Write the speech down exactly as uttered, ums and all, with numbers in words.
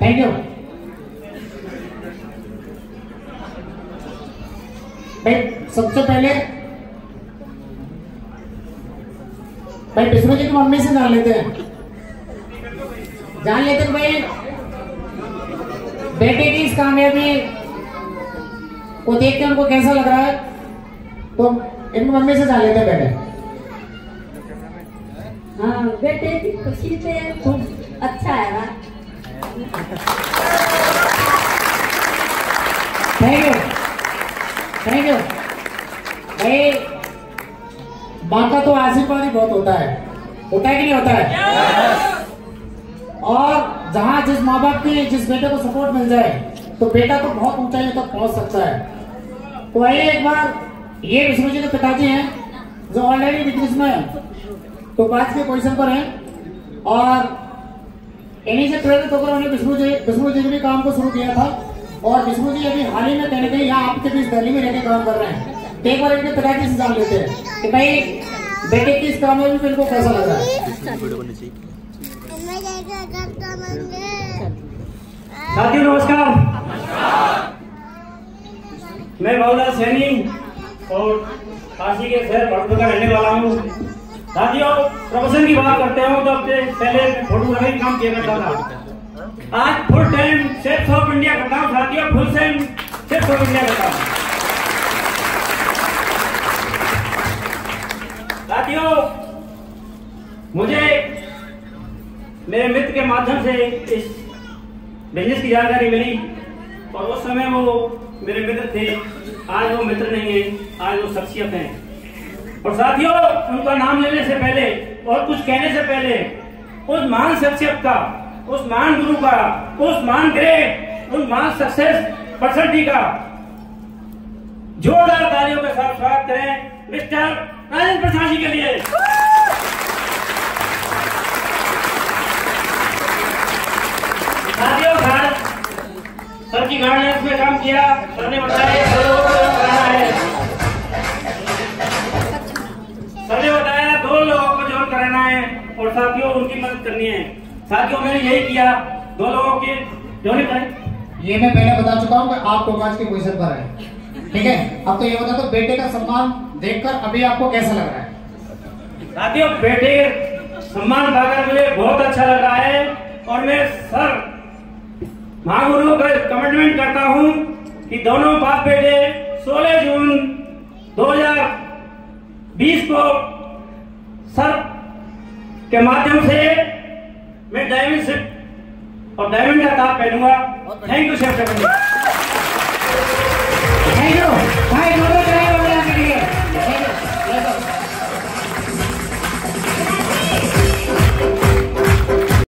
Thank you भाई। सबसे पहले भाई विष्णु जी की मम्मी से जान लेते हैं जान लेते हैं भाई बेटे की इस कामयाबी को देख के उनको कैसा लग रहा है, तो इनकी मम्मी से जान लेते हैं पहले। हाँ, बेटे की खुशी से खूब अच्छा है ना। थैंक यू थैंक यू भाई। माँ का तो आशीर्वाद ही बहुत होता है, होता है कि नहीं होता है? और जहाँ जिस माँ बाप के जिस बेटे को सपोर्ट मिल जाए तो बेटा तो बहुत ऊंचाई तक पहुंच सकता है। तो आइए एक बार, ये विष्णु जी के पिताजी हैं जो ऑलरेडी बिजनेस में तो पांच के पोजीशन पर हैं और इन्हीं से प्रेरित होकर उन्होंने विष्णु जी विष्णु जी ने काम को शुरू किया था। और विष्णु जी अभी हाल ही में कहीं कहीं यहाँ आपके बीच दिल्ली में रहकर काम कर रहे हैं। तो एक बार इनके पिताजी से जान लेते हैं कि भाई बेटे की इस काम में भी इनको कैसा लग रहा है। साथियों नमस्कार, मैं बाबूलाल सैनी और काशी के शहर भरतपुर का रहने वाला हूँ। साथियों, प्रोफेशन की बात करते हो तो अब पहले फोटोग्राफी काम किया करता था। आज full time sales of India करता हूँ। साथियों, full time sales of India करता हूँ। साथियों, मुझे मेरे मित्र के माध्यम से इस बिजनेस की जानकारी मिली और उस समय वो मेरे मित्र थे। आज वो मित्र नहीं है, आज वो शख्सियत हैं। और साथियों, उनका नाम लेने से पहले और कुछ कहने से पहले उस महान शख्सियत का, उस महान गुरु का, उस महान ग्रेट, उस महान सक्सेस पर्सनैलिटी का जोरदार तालियों के साथ स्वागत करें मिस्टर राजेंद्र प्रसाद जी के लिए। साथियों, सर की गार्डनेस में काम किया, सर ने बताया दो लोगों को जॉइन कराना है। सर ने बताया दो लोगों को जॉइन कराना है और साथियों उनकी मदद करनी है। साथियों, मैंने यही किया, दो लोगों के जॉइन करें। ये मैं पहले बता चुका हूँ कि आप टोकाज की पोजीशन पर है, ठीक है। अब तो ये बता दो, बेटे का सम्मान देखकर अभी आपको कैसा लग रहा है? साथियों, बेटे सम्मान पाकर मुझे बहुत अच्छा लग रहा है और मैं सर महागुरु का कमिटमेंट करता हूं कि दोनों बाप बेटे सोलह जून दो हज़ार बीस को सर के माध्यम से मैं डायमंड शिप और डायमंड का ताज पहनूंगा। Thank you sir. Thank you.